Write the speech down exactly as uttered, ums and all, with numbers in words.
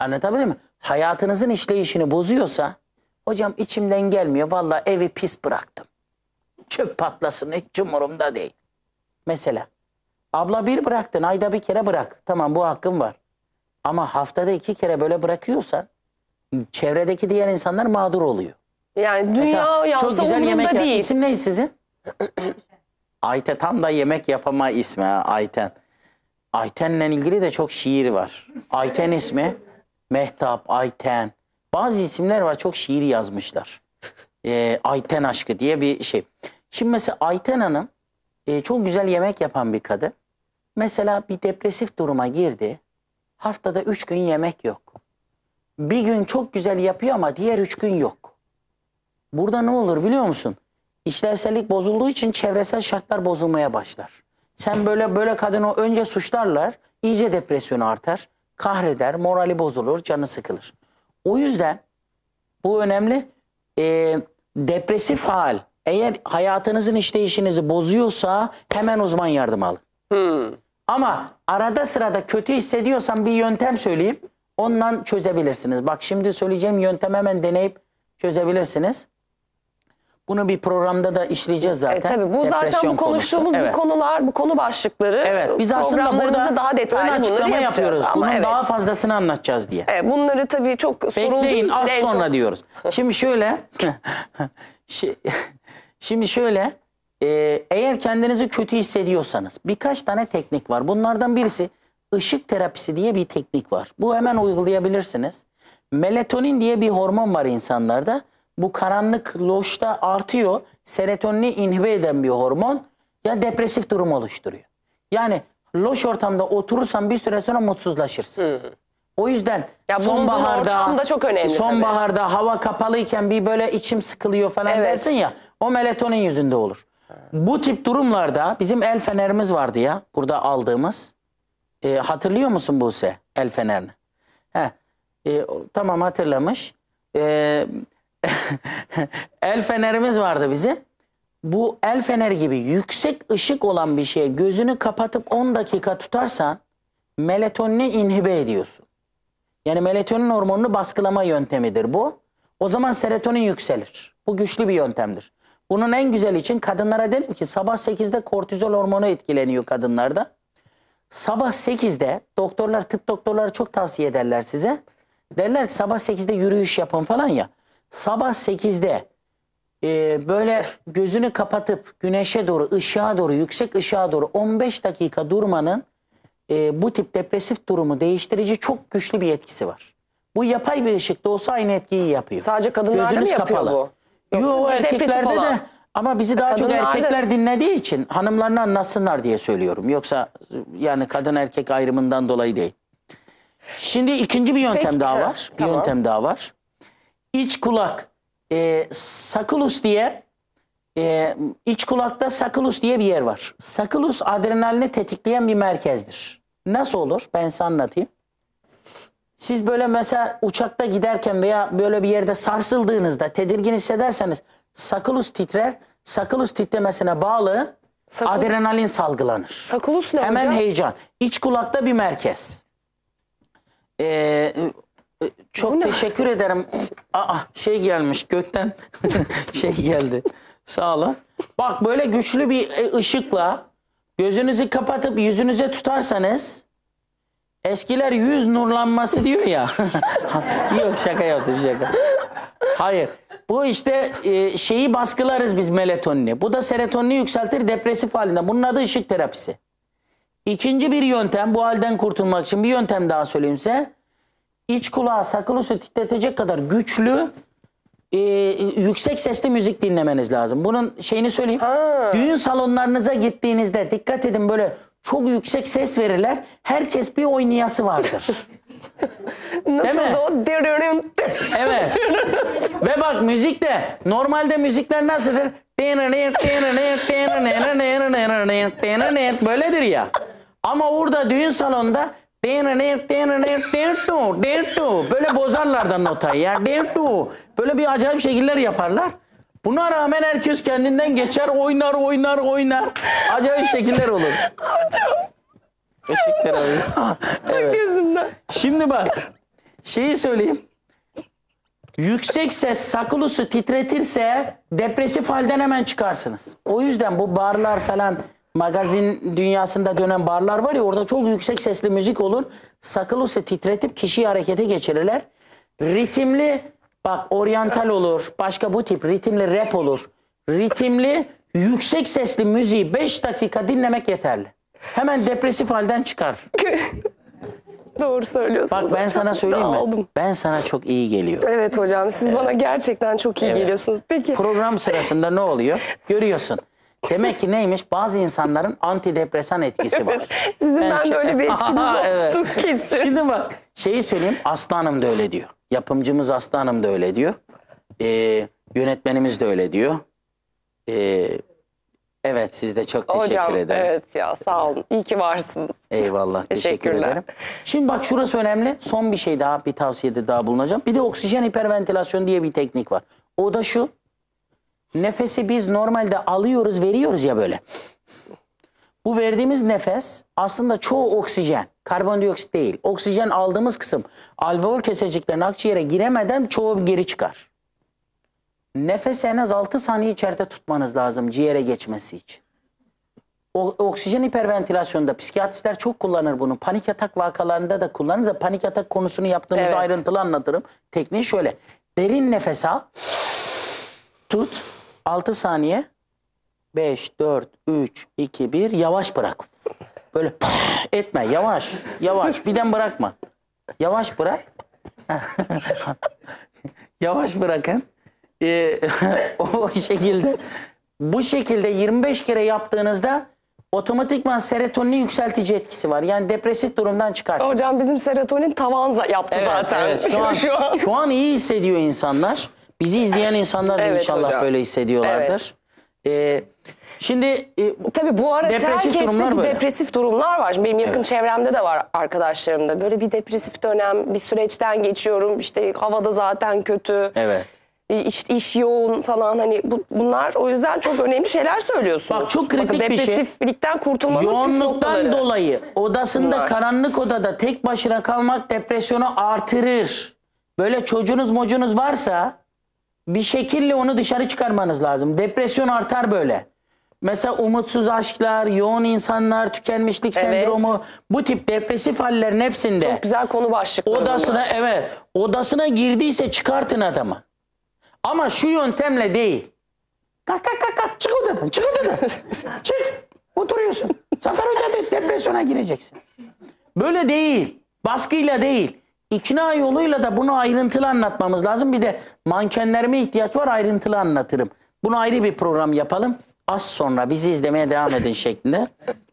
Anlatabildim mi? Hayatınızın işleyişini bozuyorsa, hocam içimden gelmiyor. Vallahi evi pis bıraktım. Çöp patlasın, hiç umurumda değil. Mesela. Abla bir bıraktın, ayda bir kere bırak. Tamam, bu hakkın var. Ama haftada iki kere böyle bırakıyorsan, çevredeki diğer insanlar mağdur oluyor. Yani dünya yansa çok güzel yemek değil. İsim ne sizin? Ayten, tam da yemek yapama ismi ha, Ayten. Ayten'le ilgili de çok şiir var. Ayten ismi, Mehtap, Ayten. Bazı isimler var, çok şiir yazmışlar. Ee, Ayten aşkı diye bir şey. Şimdi mesela Ayten Hanım e, çok güzel yemek yapan bir kadın. Mesela bir depresif duruma girdi. Haftada üç gün yemek yok. Bir gün çok güzel yapıyor ama diğer üç gün yok. Burada ne olur biliyor musun? İşlevsellik bozulduğu için çevresel şartlar bozulmaya başlar. Sen böyle böyle kadını önce suçlarlar, iyice depresyonu artar, kahreder, morali bozulur, canı sıkılır. O yüzden bu önemli. Ee, depresif hal eğer hayatınızın işleyişinizi bozuyorsa hemen uzman yardım alın. Hmm. Ama arada sırada kötü hissediyorsan bir yöntem söyleyeyim. Ondan çözebilirsiniz. Bak şimdi söyleyeceğim yöntem hemen deneyip çözebilirsiniz. Bunu bir programda da işleyeceğiz zaten. E, tabii bu Depresyon zaten bu konuştuğumuz konusu. bu Evet. konular, bu konu başlıkları. Evet, biz aslında burada daha detaylı ön açıklama bunları yapıyoruz. Ama Bunun evet. daha fazlasını anlatacağız diye. Evet, bunları tabii çok sorulduğu Bekleyin, için az en sonra çok... diyoruz. Şimdi şöyle, şimdi şöyle, e, eğer kendinizi kötü hissediyorsanız birkaç tane teknik var. Bunlardan birisi ışık terapisi diye bir teknik var. Bu hemen uygulayabilirsiniz. Melatonin diye bir hormon var insanlarda. Bu karanlık loşta artıyor. Serotonini inhibe eden bir hormon. Ya depresif durum oluşturuyor. Yani loş ortamda oturursan bir süre sonra mutsuzlaşırsın. Hı. O yüzden Ya sonbaharda da çok önemli sonbaharda tabii. hava kapalıyken bir böyle içim sıkılıyor falan Evet. dersin ya, o melatonin yüzünde olur. Bu tip durumlarda bizim el fenerimiz vardı ya burada aldığımız. E, hatırlıyor musun Buse el fenerini? He. E, tamam, hatırlamış. E, el fenerimiz vardı bizim. Bu el feneri gibi yüksek ışık olan bir şeye gözünü kapatıp on dakika tutarsan melatonini inhibe ediyorsun. Yani melatonin hormonunu baskılama yöntemidir bu. O zaman serotonin yükselir. Bu güçlü bir yöntemdir. Bunun en güzel için kadınlara dedim ki sabah sekizde kortizol hormonu etkileniyor kadınlarda. Sabah sekizde doktorlar, tıp doktorları çok tavsiye ederler size. Derler ki sabah sekizde yürüyüş yapın falan ya. Sabah sekizde e, böyle gözünü kapatıp güneşe doğru, ışığa doğru, yüksek ışığa doğru on beş dakika durmanın e, bu tip depresif durumu değiştirici çok güçlü bir etkisi var. Bu yapay bir ışıkta olsa aynı etkiyi yapıyor. Sadece kadınlarda Gözünüz mı yapıyor kapalı. bu? Yo, erkeklerde de, ama bizi daha çok kadınlarda... erkekler dinlediği için hanımlarını anlatsınlar diye söylüyorum. Yoksa yani kadın erkek ayrımından dolayı değil. Şimdi ikinci bir yöntem Peki, daha he, var. Bir tamam. yöntem daha var. İç kulak, e, sakulus diye, e, iç kulakta sakulus diye bir yer var. Sakulus adrenalini tetikleyen bir merkezdir. Nasıl olur? Ben size anlatayım. Siz böyle mesela uçakta giderken veya böyle bir yerde sarsıldığınızda tedirgin hissederseniz sakulus titrer. Sakulus titremesine bağlı Sakul... adrenalin salgılanır. Sakulus ne Hemen hocam? heyecan. İç kulakta bir merkez. Ee, çok teşekkür ederim. Aa, şey gelmiş gökten şey geldi. Sağ olun. Bak böyle güçlü bir ışıkla gözünüzü kapatıp yüzünüze tutarsanız, eskiler yüz nurlanması diyor ya. Yok, şaka yaptım, şaka. Hayır. Bu işte e, şeyi baskılarız biz, melatonini. Bu da serotonini yükseltir depresif halinde. Bunun adı ışık terapisi. İkinci bir yöntem, bu halden kurtulmak için bir yöntem daha söyleyeyim size. İç kulağı sakulusu titretecek kadar güçlü e, yüksek sesli müzik dinlemeniz lazım. Bunun şeyini söyleyeyim. Ha. Düğün salonlarınıza gittiğinizde dikkat edin, böyle çok yüksek ses verirler. Herkes bir oynayası vardır. Nasıl mi? o? Evet. Ve bak müzik de, normalde müzikler nasıldır? Böyledir ya. Ama orada düğün salonunda böyle bozarlardan notayı ya. Böyle bir acayip şekiller yaparlar. Buna rağmen herkes kendinden geçer, oynar oynar oynar. Acayip şekiller olur. Hocam. Işık terapi. Evet. Gözümden. Şimdi bak. şeyi söyleyeyim. Yüksek ses sakulusu titretirse depresif halden hemen çıkarsınız. O yüzden bu barlar falan, magazin dünyasında dönen barlar var ya, orada çok yüksek sesli müzik olur. Sakulusu titretip kişiyi harekete geçirirler. Ritimli, bak oryantal olur, başka bu tip ritimli rap olur. Ritimli yüksek sesli müziği beş dakika dinlemek yeterli. Hemen depresif halden çıkar. Doğru söylüyorsunuz. Bak ben sana söyleyeyim mi? Aldım. Ben sana çok iyi geliyor. Evet hocam, siz bana gerçekten çok iyi Evet. geliyorsunuz. Peki. Program sırasında ne oluyor? Görüyorsun. Demek ki neymiş? Bazı insanların antidepresan etkisi var. Sizin ben Ben- de öyle bir etkiniz Aha, evet. oldu kesin. Şimdi bak şeyi söyleyeyim. Aslı Hanım da öyle diyor. Yapımcımız Aslı Hanım da öyle diyor. Ee, yönetmenimiz de öyle diyor. Ee, evet, siz de çok teşekkür Hocam ederim. evet ya, sağ olun. İyi ki varsınız. Eyvallah, teşekkür Teşekkürler. ederim. Şimdi bak şurası önemli. Son bir şey daha, bir tavsiyede daha bulunacağım. Bir de oksijen hiperventilasyon diye bir teknik var. O da şu. Nefesi biz normalde alıyoruz, veriyoruz ya böyle. Bu verdiğimiz nefes aslında çoğu oksijen. Karbondioksit değil. Oksijen aldığımız kısım alveol keseciklerin akciğere giremeden çoğu geri çıkar. Nefesi en az altı saniye içeride tutmanız lazım ciğere geçmesi için. O, oksijen hiperventilasyonda psikiyatristler çok kullanır bunu. Panik atak vakalarında da kullanır da panik atak konusunu yaptığımızda Evet. ayrıntılı anlatırım. Tekniği şöyle. Derin nefes al. Tut. altı saniye. beş, dört, üç, iki, bir. Yavaş bırak. Böyle etme. Yavaş. Yavaş. Birden bırakma. Yavaş bırak. Yavaş bırakın. Ee, o şekilde. Bu şekilde yirmi beş kere yaptığınızda otomatikman serotonin yükseltici etkisi var. Yani depresif durumdan çıkarsınız. Hocam bizim serotonin tavan za- yaptı Evet, zaten. evet. Şu an, Şu an. şu an iyi hissediyor insanlar. Bizi izleyen insanlar da Evet inşallah hocam. böyle hissediyorlardır. Ee, şimdi e, Tabii bu arada Depresif herkeste durumlar bir böyle. depresif durumlar var. Şimdi benim yakın Evet. çevremde de var, arkadaşlarımda. Böyle bir depresif dönem, bir süreçten geçiyorum. İşte havada zaten kötü. evet. İş, iş yoğun falan, hani bu, bunlar o yüzden çok önemli şeyler söylüyorsunuz. Bak, çok kritik Bakın, bir şey. depresiflikten kurtulmanın püf Yoğunluktan noktaları. dolayı odasında Bunlar. karanlık odada tek başına kalmak depresyonu artırır. Böyle çocuğunuz mocunuz varsa bir şekilde onu dışarı çıkarmanız lazım. Depresyon artar böyle. Mesela umutsuz aşklar, yoğun insanlar, tükenmişlik Evet. sendromu, bu tip depresif hallerin hepsinde Çok güzel konu başlıkları odasına bunlar. evet odasına girdiyse çıkartın adamı. Ama şu yöntemle değil. Kalk kalk kalk kalk, çık odadan, çık odadan. Çık. Oturuyorsun. Zafer Hoca de, depresyona gireceksin. Böyle değil. Baskıyla değil. İkna yoluyla da bunu ayrıntılı anlatmamız lazım. Bir de mankenlerime ihtiyaç var, ayrıntılı anlatırım. Bunu ayrı bir program yapalım. Az sonra bizi izlemeye devam edin şeklinde.